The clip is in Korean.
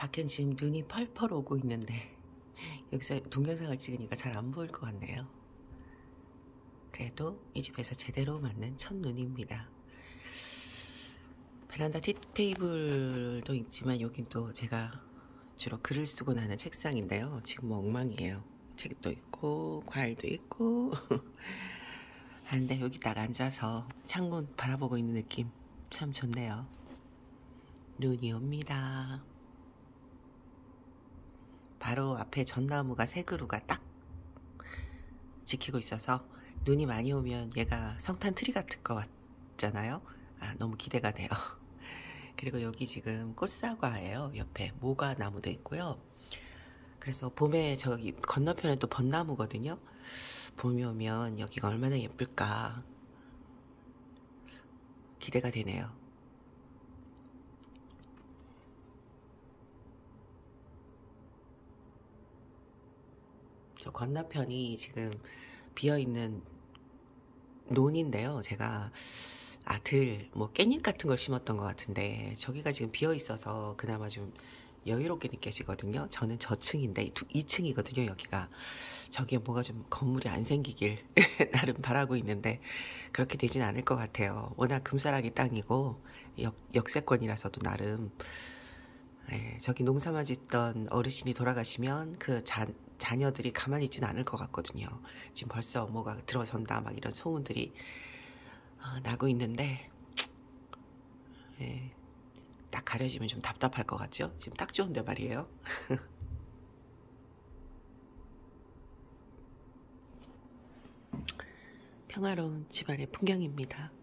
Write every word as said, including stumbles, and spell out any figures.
밖엔 지금 눈이 펄펄 오고 있는데 여기서 동영상을 찍으니까 잘 안 보일 것 같네요. 그래도 이 집에서 제대로 맞는 첫눈입니다. 베란다 티테이블도 있지만 여긴 또 제가 주로 글을 쓰고 나는 책상인데요. 지금 뭐 엉망이에요. 책도 있고 과일도 있고 하는데 여기 딱 앉아서 창문 바라보고 있는 느낌 참 좋네요. 눈이 옵니다. 바로 앞에 전나무가 세 그루가 딱 지키고 있어서 눈이 많이 오면 얘가 성탄 트리 같을 것 같잖아요. 아, 너무 기대가 돼요. 그리고 여기 지금 꽃사과예요. 옆에 모가 나무도 있고요. 그래서 봄에 저기 건너편에 또 벚나무거든요. 봄이 오면 여기가 얼마나 예쁠까 기대가 되네요. 저 건너편이 지금 비어있는 논인데요. 제가 아들, 뭐 깻잎 같은 걸 심었던 것 같은데 저기가 지금 비어있어서 그나마 좀 여유롭게 느껴지거든요. 저는 저층인데 이 층이거든요. 여기가. 저기에 뭐가 좀 건물이 안 생기길 나름 바라고 있는데 그렇게 되진 않을 것 같아요. 워낙 금사라기 땅이고 역, 역세권이라서도 나름 네, 저기 농사만 짓던 어르신이 돌아가시면 그 자, 자녀들이 가만히 있지는 않을 것 같거든요. 지금 벌써 뭐가 들어선다 막 이런 소문들이 어, 나고 있는데 네, 딱 가려지면 좀 답답할 것 같죠? 지금 딱 좋은데 말이에요. 평화로운 집안의 풍경입니다.